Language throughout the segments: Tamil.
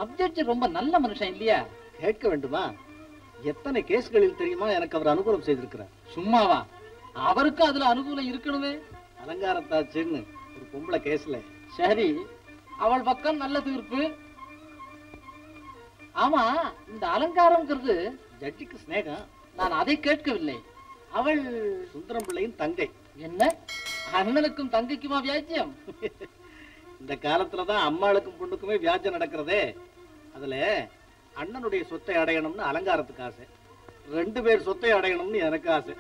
சப்ஜெக்ட் ரொம்ப நல்ல மனுஷன் இல்லையா? கேட்க வேண்டுமா? எத்தனை கேஸ்களில் தெரியுமா எனக்கு அவர் அனுகூலம் செய்திருக்கிறார். சும்மாவா? அவருக்கு அதுல அனுகூலம் இருக்கணுமே. அலங்காரத்தாச்சுன்னு ஒரு பொம்பளை கேஸ்ல. சரி, அவள் பக்கம் நல்ல தீர்ப்பு. ஆமா, இந்த அலங்காரம்ங்கிறது ஜட்ஜிக்கு ஸ்நேகம். நான் அதை கேட்கவில்லை. அவள் சுந்தரம் பிள்ளையின் தங்கை. என்ன, அண்ணனுக்கும் தங்கைக்குமா வியாஜ்யம்? இந்த காலத்துலதான் அம்மாளுக்கும் பொண்ணுக்குமே வியாஜ்யம் நடக்கிறதே. அதுல அண்ணனுடைய சொத்தை அடையணும்னு அலங்காரத்துக்கு ஆசை, 2 பேர் சொத்தை அடையணும்னு எனக்கு ஆசை.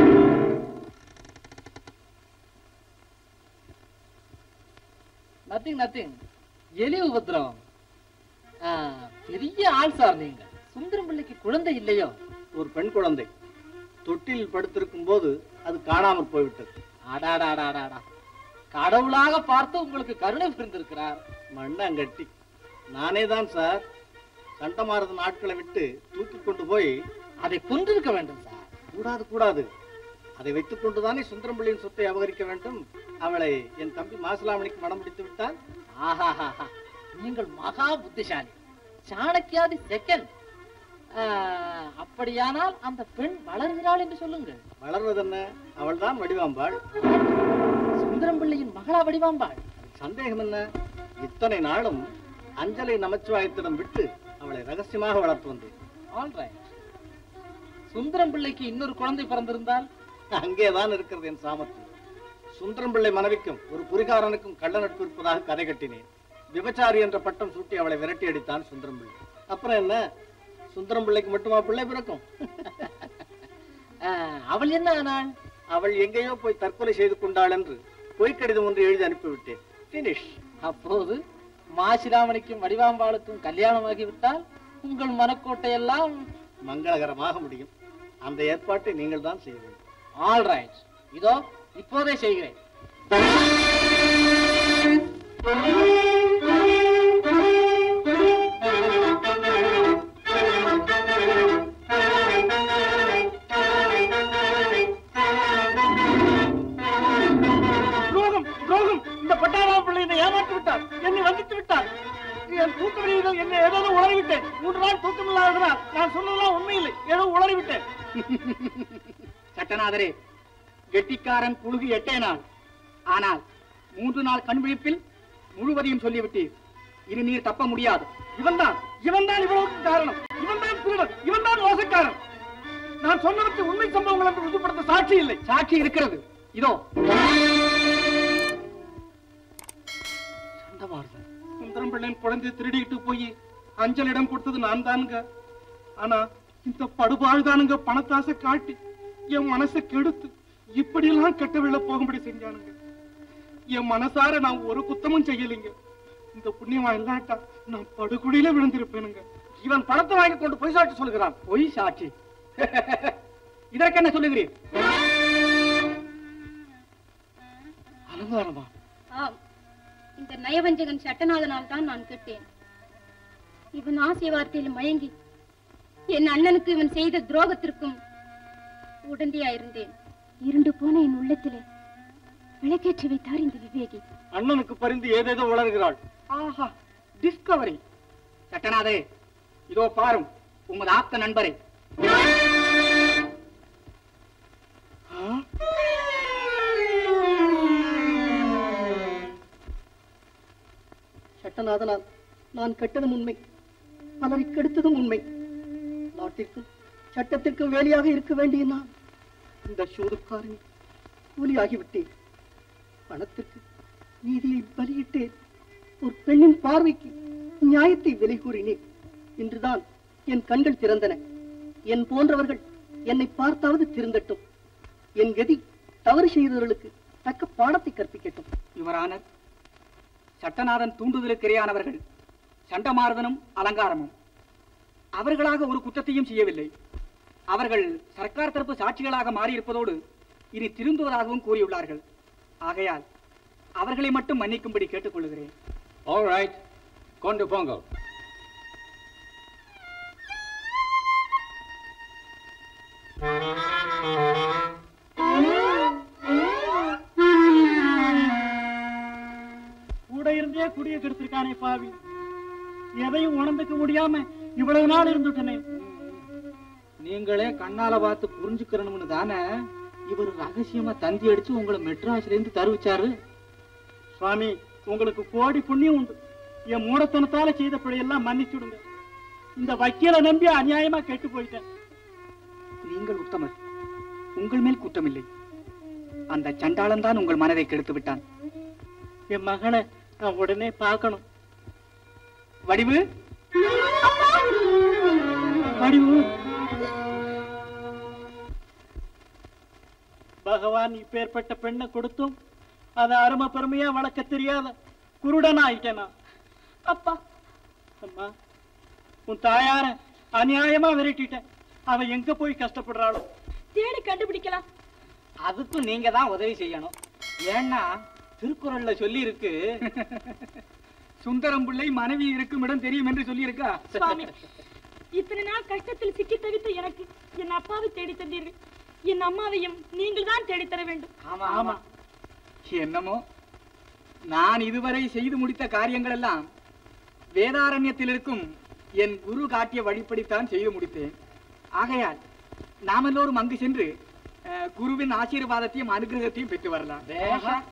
நத்திங். எலி உபத்திரம். பெரிய ஆள் சார் நீங்க. சுந்தரம் பிள்ளைக்கு குழந்தை இல்லையோ? ஒரு பெண் குழந்தை தொட்டில் படுத்திருக்கும் போது அது காணாமற் போய்விட்டது. அடாடாடாடாடா, கடவுளாக பார்த்து உங்களுக்கு கருணை புரிந்திருக்கிறார். மண்ணாங்கட்டி. நானே தான் சார் சண்டமாரது நாட்களை விட்டு தூக்கி கொண்டு போய் அதை கொண்டிருக்க வேண்டும் சார். கூடாது. அதை வைத்துக் கொண்டுதானே சுந்தரம் பிள்ளையின் சொத்தை அபகரிக்க வேண்டும். அவளை என் தம்பி மாசிலாமணிக்கு மனம் பிடித்து விட்டால். ஆஹா, நீங்கள் மகா புத்திசாலி, சாணக்கியாதி செகண்ட். அப்படியானால் அந்த பெண் வளர்கிறாள் என்று சொல்லுங்கள். வளர்வது என்ன? அவள் தான் வடிவாம்பாள். சுந்தரம் பிள்ளையின் மகளா வடிவாம்பாள்? சந்தேகம் என்ன? இத்தனை நாளும் அஞ்சலை நமச்சிவாயத்திடம் விட்டு அவளை ரகசியமாக வளர்த்து வந்தேன். ஆல்ரைட். சுந்தரம் பிள்ளைக்கு இன்னொரு குழந்தை பிறந்திருந்தால்? அங்கேதான் இருக்கிறது என் சாமர்த்தியம். சுந்தரம் பிள்ளை மனைவிக்கும் ஒரு புரிகாரனுக்கும் கள்ள நட்பு இருப்பதாக கதை கட்டினேன். விபச்சாரி என்ற பட்டம் சூட்டி அவளை விரட்டி அடித்தான் சுந்தரம் பிள்ளை. அப்புறம் என்ன, சுந்தரம் பிள்ளைக்கு மட்டுமா பிள்ளை பிறக்கும்? அவள் என்ன ஆனாள்? அவள் எங்கேயோ போய் தற்கொலை செய்து கொண்டாள் என்று பொய்க்கடிதம் ஒன்று எழுதி அனுப்பிவிட்டேன். பினிஷ். அப்போது மாசிராமணிக்கும் வடிவாம்பாளுக்கும் கல்யாணமாகிவிட்டால் உங்கள் மனக்கோட்டையெல்லாம் மங்களகரமாக முடியும். அந்த ஏற்பாட்டை நீங்கள் தான் செய்ய வேண்டும். ஆல்ரைட், இதோ இப்போதே செய்கிறேன். இந்த பட்டாள பிள்ளை என்னை ஏமாற்றி விட்டார், என்னை வஞ்சித்து விட்டார். என் தூக்கமறியதில் என்னை ஏதோ உளறிவிட்டேன். 3 நாள் தூக்கமில்லாததனால் நான் சொன்னதெல்லாம் உண்மையில்லை, ஏதோ உளறிவிட்டேன். சட்டநாதரே, கெட்டிக்காரன் புழுகு 8 நாள். ஆனால் 3 நாள் கண்விழிப்பில் முழுவதையும் சொல்லிவிட்டீர். இனி நீர் தப்ப முடியாது. இவன் தான் இவ்வளவுக்கு காரணம். இவன் தான் திருடன், இவன் தான் மோசக்காரன். நான் சொன்னதற்கு உண்மை சம்பவங்கள் என்று உறுதிப்படுத்த சாட்சி இல்லை. சாட்சி இருக்கிறது, இதோ. சுந்தரம் பிள்ளையின் குழந்தை திருடிட்டு போய் அஞ்சலிடம் கொடுத்தது நான் தானுங்க. ஆனா இந்த படுபாழ்தானுங்க பணத்தாசை காட்டி என் மனசை கெடுத்து இப்படி எல்லாம் கெட்ட வெள்ள போகும்படி செஞ்சானுங்க. என் மனசார நான் ஒரு குத்தமும் செய்யலைங்க. இந்த புண்ணியமா இல்லாட்டா நான் படுகுழியில விழுந்திருப்பேனுங்க. இவன் பணத்தை வாங்கி கொண்டு பொய் சாட்சி சொல்லுகிறான். பொய் சாட்சி? இதற்கு என்ன சொல்லுகிறீர்? அலங்காரமா? இந்த நயவஞ்சகன் சட்டநாதனால் தான் நான் கேட்டேன். இவன் ஆசை வார்த்தையில் மயங்கி என் அண்ணனுக்கு இவன் செய்த துரோகத்திற்கும் உடந்தையாயிருந்தேன். இருண்டு போன என் உள்ளத்திலே விளக்கேற்றி வைத்தார் இந்த விவேகி. அண்ணனுக்கு பரிந்து ஏதேதோ உளறுகிறாள். ஆஹா, டிஸ்கவரி. சட்டநாதே, இதோ பாரும் உமது ஆப்த நண்பரை. சட்டநாதனால் நான் கெட்டதும் உண்மை, பலரை கெடுத்ததும் உண்மை. நாட்டிற்கும் சட்டத்திற்கும் வேலையாக இருக்க வேண்டிய நான் இந்த சூதுக்காரன் கூலியாகிவிட்டேன். பணத்திற்கு நீதியை பலியிட்டேன். ஒரு பெண்ணின் பார்வைக்கு நியாயத்தை விலை கூறினேன். இன்றுதான் என் கண்கள் திறந்தன. என் போன்றவர்கள் என்னை பார்த்தாவது திருந்தட்டும். என் கதி தவறு செய்தவர்களுக்கு தக்க பாடத்தை கற்பிக்கட்டும். யுவரான சட்டநாதன் தூண்டுதலுக்கிரையானவர்கள் சண்டமாரதனும் அலங்காரமும். அவர்களாக ஒரு குற்றத்தையும் செய்யவில்லை. அவர்கள் சர்க்கார் தரப்பு சாட்சிகளாக மாறியிருப்பதோடு இனி திருந்துவதாகவும் கூறியுள்ளார்கள். ஆகையால் அவர்களை மட்டும் மன்னிக்கும்படி கேட்டுக்கொள்கிறேன். All right, கொண்டு போங்க. கூட இருந்தே குடிய கெடுத்திருக்கானே பாவி. எதையும் உணர்ந்துக்க முடியாம இவ்வளவு நாள் இருந்துட்டனே. நீங்களே கண்ணால பார்த்து புரிஞ்சுக்கிறணும்னு தானே இவர் ரகசியமா தந்தி அடிச்சு உங்களை மெட்ராஸ்ல இருந்து தருவிச்சாரு. சுவாமி, உங்களுக்கு கோடி புண்ணியம் உண்டு. என் மூடத்தனத்தால செய்த பிழையெல்லாம் மன்னிச்சுடுங்க. இந்த வக்கீலை நம்பி அநியாயமா கெட்டு போயிட்டேன். நீங்கள் உத்தமர், உங்கள் மேல் குற்றமில்லை. அந்த சண்டாளன் தான் உங்கள் மனதை கெடுத்து விட்டான். என் மகனை நான் உடனே பார்க்கணும். வடிவு, வடிவு. பகவான் இப்பேற்பட்ட பெண்ணை கொடுத்தும் அதை அருமை பெருமையா வளர்க்க தெரியாத குருடனா ஆயிட்டேனா? அப்பா, அம்மா, உன் தாயார அநியாயமா விரட்டிட்டேன். அவ எங்க போய் கஷ்டப்படுறாளோ? தேடி கண்டுபிடிக்கலாம். அதுக்கும் நீங்க தான் உதவி செய்யணும். ஏன்னா திருக்குறள்ல சொல்லி இருக்கு, சுந்தரம் பிள்ளை மனைவி இருக்கும் இடம் தெரியும் என்று சொல்லி இருக்கா. சுவாமி, இத்தனை நாள் கஷ்டத்தில் சிக்கி தவித்த எனக்கு என் அப்பாவை தேடி தந்தீர்கள். என் அம்மாவையும் நீங்கள் தான் தேடி தர வேண்டும். ஆமா ஆமா. என்னமோ நான் இதுவரை செய்து முடித்த காரியங்கள் எல்லாம் வேதாரண்யத்தில் இருக்கும் என் குரு காட்டிய வழிப்படித்தான் செய்து முடித்தேன். ஆகையால் நாம் எல்லோரும் அங்கு சென்று குருவின் ஆசீர்வாதத்தையும் அனுகிரகத்தையும் பெற்று வரலாம்.